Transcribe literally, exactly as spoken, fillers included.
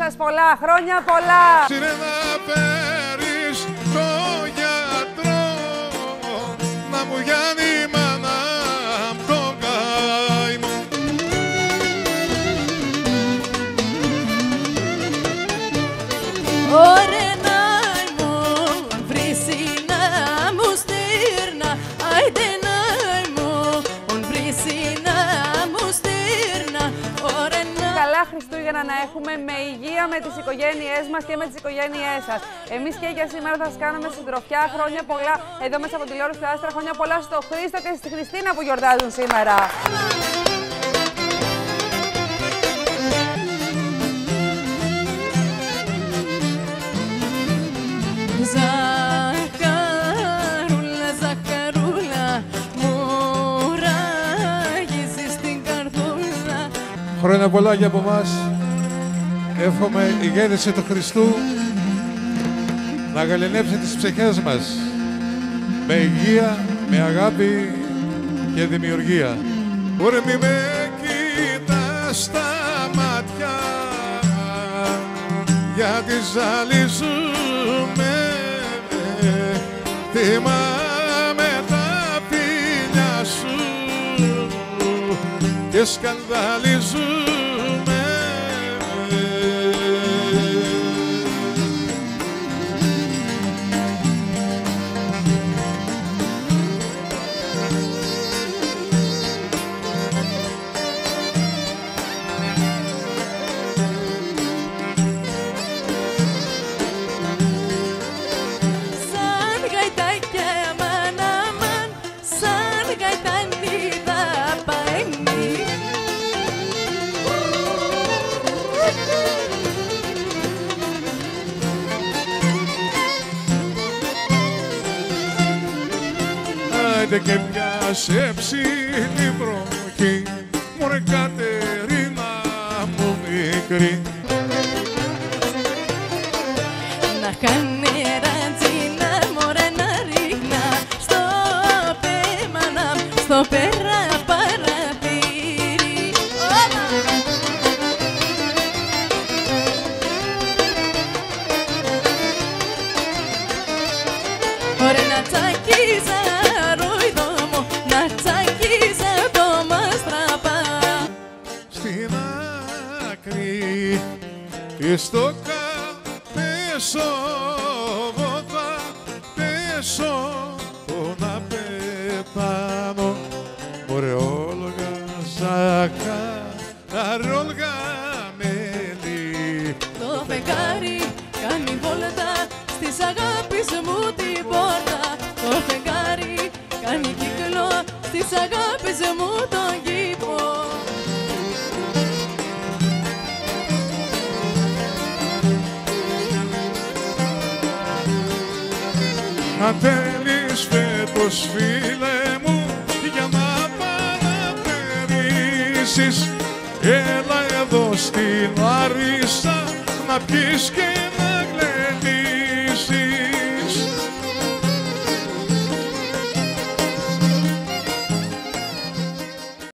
σας πολλά, χρόνια πολλά. Είναι να φέρεις το γιατρό, να μου γιάνει η μάνα απ' το καημό. Ωρε να μου βρήσει να μου στήρνα, άιντε να μου βρήσει να μου στήρνα. Ωρε να... Καλά Χριστούγεννα να έχουμε, με υγεία με τις οικογένειές μας και με τις οικογένειές σας. Εμείς και για σήμερα θα σας κάνουμε συντροφιά. Χρόνια πολλά εδώ μέσα από τηλεόραση του Άστρα. Χρόνια πολλά στο Χρήστο και στη Χριστίνα που γιορτάζουν σήμερα. Ζαχαρούλα, ζαχαρούλα, μου ράγιζες την καρδούλα. Χρόνια πολλά και από εμάς. Εύχομαι η γέννηση του Χριστού να γαληνεύσει τις ψυχές μας με υγεία, με αγάπη και δημιουργία. Ωραία, μη με κοιτάς στα μάτια, γιατί ζαλίζουμε. Θυμάμαι τα φιλιά σου και σκανδαλίζουμε. Και πιάσε ψηλή βροχή, μωρέ Κατερίνα μου μικρή. Να κάνει ρατζίνα, μωρέ να ρίχνα στο πέμανα, στο πέρα παραπήρη. Ωραία να τσακίζα στο καπέσω εγώ θα πέσω να πεθάνω. Ωραία Όλγα ζαχαρά, Όλγα μέλι. Το φεγγάρι κάνει βόλτα στις αγάπης μου την πόρτα. Το φεγγάρι κάνει κύκλο στις αγάπης μου τον κήπο. Να θέλεις φέτος φίλε μου για να παρατηρήσεις, έλα εδώ στην Λάρισα να πιεις και να